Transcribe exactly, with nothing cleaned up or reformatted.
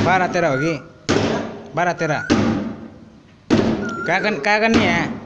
बारह तेरह होगी, बारह तेरह। क्या कर क्या करनी है?